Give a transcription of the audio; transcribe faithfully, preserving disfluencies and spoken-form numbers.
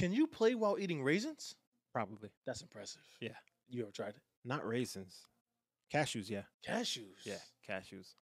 Can you play while eating raisins? Probably. That's impressive. Yeah. You ever tried it? Not raisins. Cashews, yeah. Cashews. Yeah, cashews.